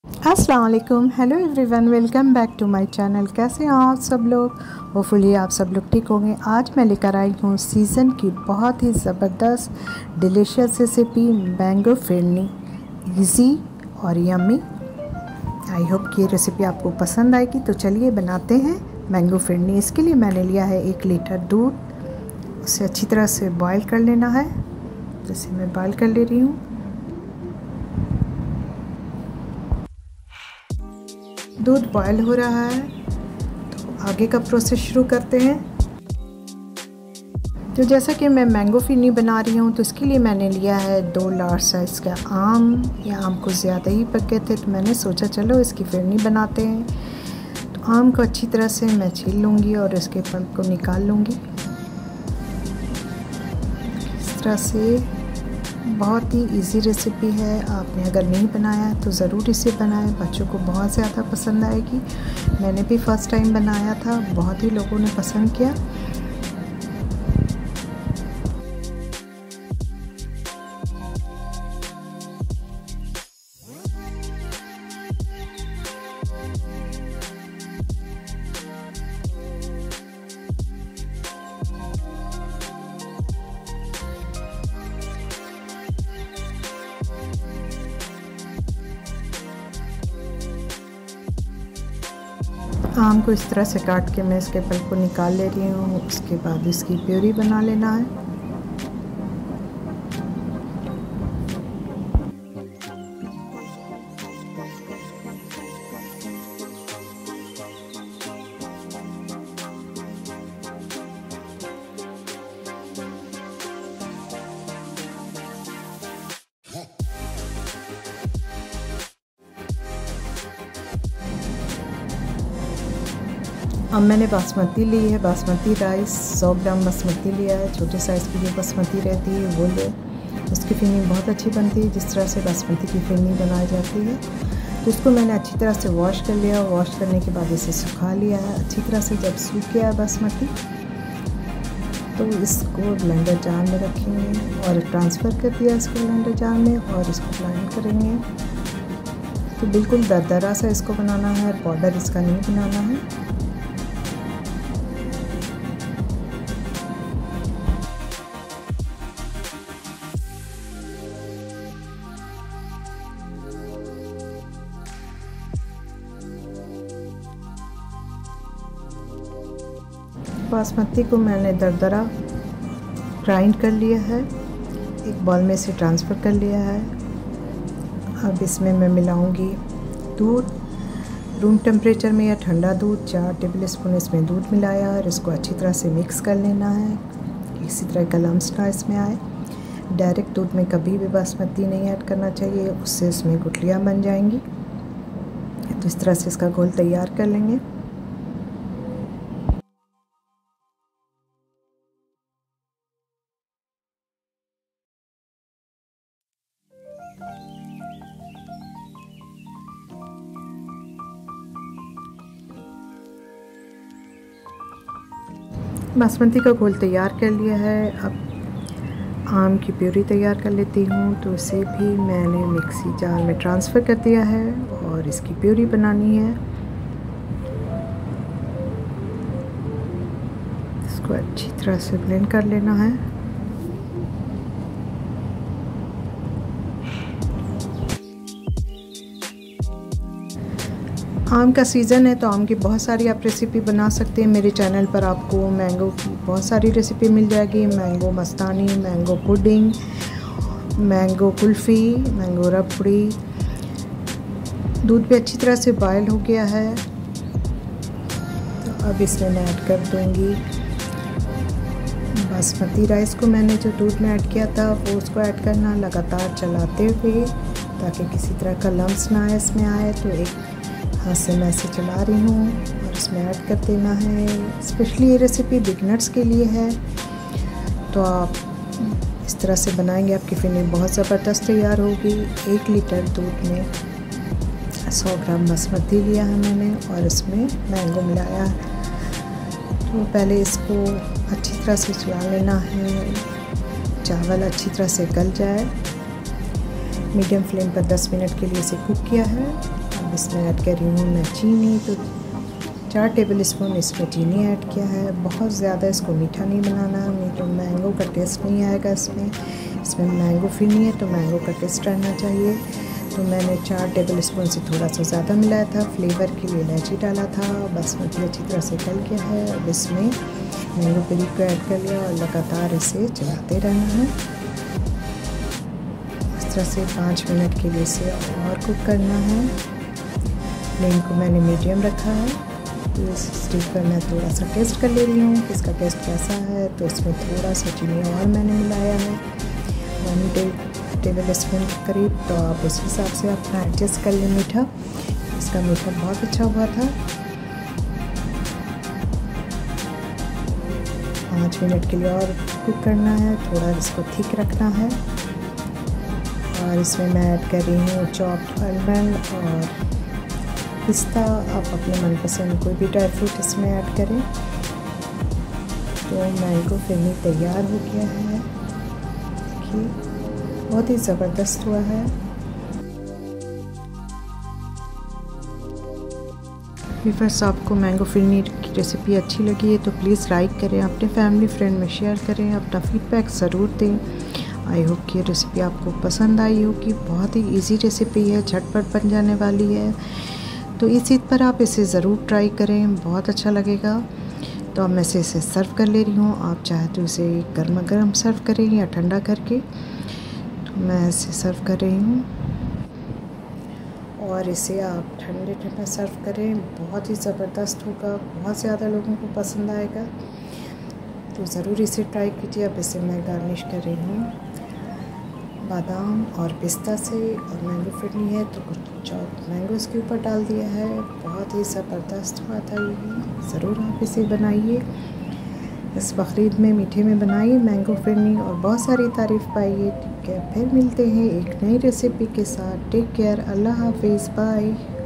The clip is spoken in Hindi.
अस्सलाम वालेकुम, hello everyone, welcome back to my channel. कैसे हैं आप सब लोग? होपफुली आप सब लोग ठीक होंगे। आज मैं लेकर आई हूँ सीज़न की बहुत ही ज़बरदस्त delicious recipe mango phirni, easy और यम्मी। आई होप कि ये रेसिपी आपको पसंद आएगी। तो चलिए बनाते हैं मैंगो फिरनी। इसके लिए मैंने लिया है 1 लीटर दूध। उसे अच्छी तरह से बॉयल कर लेना है, जैसे मैं बॉयल कर ले रही हूँ। दूध बॉयल हो रहा है तो आगे का प्रोसेस शुरू करते हैं। तो जैसा कि मैं मैंगो फिरनी बना रही हूँ, तो इसके लिए मैंने लिया है 2 लार्ज साइज़ का आम। या आम को ज़्यादा ही पके थे तो मैंने सोचा चलो इसकी फिरनी बनाते हैं। तो आम को अच्छी तरह से मैं छील लूँगी और इसके पल्प को निकाल लूँगी। इस तरह से बहुत ही इजी रेसिपी है। आपने अगर नहीं बनाया है तो ज़रूर इसे बनाएं, बच्चों को बहुत ज़्यादा पसंद आएगी। मैंने भी फ़र्स्ट टाइम बनाया था, बहुत ही लोगों ने पसंद किया। आम को इस तरह से काट के मैं इसके पल्प को निकाल ले रही हूँ। उसके बाद इसकी प्यूरी बना लेना है। अब मैंने बासमती ली है, बासमती राइस 100 ग्राम बासमती लिया है। छोटे साइज़ की जो बासमती रहती है वो ले। उसकी फिरनी बहुत अच्छी बनती है, जिस तरह से बासमती की फिरनी बनाई जाती है। तो उसको मैंने अच्छी तरह से वॉश कर लिया। वॉश करने के बाद इसे सुखा लिया है अच्छी तरह से। जब सूख गया बासमती तो इसको ब्लेंडर जार में रखेंगे और ट्रांसफ़र कर दिया इसको ब्लेंडर जार में और इसको ब्लेंड करेंगे। तो बिल्कुल दरदरा सा इसको बनाना है, पाउडर इसका नहीं बनाना है। बासमती को मैंने दरदरा ग्राइंड कर लिया है, एक बॉल में से ट्रांसफ़र कर लिया है। अब इसमें मैं मिलाऊंगी दूध, रूम टेम्परेचर में या ठंडा दूध। 4 टेबल स्पून इसमें दूध मिलाया और इसको अच्छी तरह से मिक्स कर लेना है, किसी तरह का लम्स ना इसमें आए। डायरेक्ट दूध में कभी भी बासमती नहीं ऐड करना चाहिए, उससे इसमें गुठलियाँ बन जाएंगी। तो इस तरह से इसका घोल तैयार कर लेंगे। बासमती का घोल तैयार कर लिया है। अब आम की प्यूरी तैयार कर लेती हूँ। तो इसे भी मैंने मिक्सी जार में ट्रांसफ़र कर दिया है और इसकी प्यूरी बनानी है। इसको अच्छी तरह से ब्लेंड कर लेना है। आम का सीज़न है तो आम की बहुत सारी आप रेसिपी बना सकते हैं। मेरे चैनल पर आपको मैंगो की बहुत सारी रेसिपी मिल जाएगी। Mango mastani, mango pudding, mango kulfi, mango rabri. दूध भी अच्छी तरह से बॉयल हो गया है। तो अब इसमें मैं ऐड कर दूँगी बासमती राइस को। मैंने जो दूध में ऐड किया था वो उसको ऐड करना, लगातार चलाते हुए ताकि किसी तरह का लम्स ना इसमें आए। तो एक हाथ से मैं इसे चला रही हूँ और इसमें ऐड कर देना है। स्पेशली ये रेसिपी बिगनर्स के लिए है, तो आप इस तरह से बनाएंगे, आपकी फिरनी बहुत ज़बरदस्त तैयार होगी। 1 लीटर दूध में 100 ग्राम बासमती लिया है मैंने और इसमें मैंगो मिलाया है। तो पहले इसको अच्छी तरह से चला लेना है, चावल अच्छी तरह से गल जाए। मीडियम फ्लेम पर 10 मिनट के लिए इसे कुक किया है। अब इसमें ऐड कर रही हूँ मैं चीनी। तो 4 टेबल स्पून इसमें चीनी ऐड किया है। बहुत ज़्यादा इसको मीठा नहीं बनाना, नहीं तो मैंगो का टेस्ट नहीं आएगा इसमें मैंगो फ्री नहीं है तो मैंगो का टेस्ट रहना चाहिए। तो मैंने 4 टेबल स्पून से थोड़ा सा ज़्यादा मिलाया था। फ्लेवर के लिए इलायची डाला था। बासमती अच्छी तरह से गल गया है। अब इसमें मैंगो प्यूरी को ऐड कर लिया और लगातार इसे चलाते रहना है। इस तरह से 5 मिनट के लिए इसे और कुक करना है। फ्लेम को मैंने मीडियम रखा है। तो इस स्टेज पर मैं थोड़ा सा टेस्ट कर ले रही हूँ कि इसका टेस्ट कैसा है। तो इसमें थोड़ा सा चीनी और मैंने मिलाया है, 1 टेबल स्पून के करीब। तो आप उस हिसाब से अपना एडजस्ट कर लें मीठा। इसका मीठा बहुत अच्छा हुआ था। 5 मिनट के लिए और कुक करना है, थोड़ा इसको थिक रखना है। और इसमें मैं ऐड कर रही हूँ चॉप्ड आलमंड और पिस्ता। आप अपने मनपसंद कोई भी ड्राई फ्रूट इसमें ऐड करें। तो मैंगो फिरनी तैयार हो गया है। देखिए बहुत ही ज़बरदस्त हुआ है। व्यूअर्स, आपको मैंगो फिरनी की रेसिपी अच्छी लगी है तो प्लीज़ लाइक करें, अपने फैमिली फ्रेंड में शेयर करें, अपना फीडबैक ज़रूर दें। आई होप कि ये रेसिपी आपको पसंद आई होगी। बहुत ही इजी रेसिपी है, झटपट बन जाने वाली है। तो इस ईद पर आप इसे ज़रूर ट्राई करें, बहुत अच्छा लगेगा। तो अब मैं इसे सर्व कर ले रही हूँ। आप चाहे तो इसे गर्मा गर्म सर्व करें या ठंडा करके। तो मैं इसे सर्व कर रही हूँ और इसे आप ठंडे ठंडा सर्व करें, बहुत ही ज़बरदस्त होगा, बहुत ज़्यादा लोगों को पसंद आएगा। तो ज़रूर इसे ट्राई कीजिए। अब इसे मैं गार्निश कर रही हूँ बादाम और पिस्ता से, और मैंगो फिरनी है तो कुछ चॉप मैंगो इसके ऊपर डाल दिया है। बहुत ही ज़बरदस्त हुआ था ये भी। ज़रूर आप इसे बनाइए, इस बकरीद में मीठे में बनाइए मैंगो फिरनी और बहुत सारी तारीफ़ पाइए। ठीक है, फिर मिलते हैं एक नई रेसिपी के साथ। टेक केयर, अल्लाह हाफिज़, बाय।